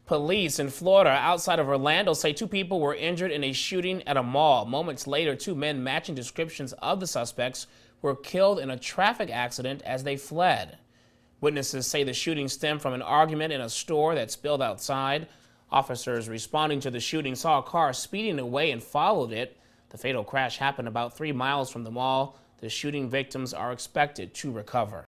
Police in Florida outside of Orlando say two people were injured in a shooting at a mall. Moments later, two men matching descriptions of the suspects were killed in a traffic accident as they fled. Witnesses say the shooting stemmed from an argument in a store that spilled outside. Officers responding to the shooting saw a car speeding away and followed it. The fatal crash happened about 3 miles from the mall. The shooting victims are expected to recover.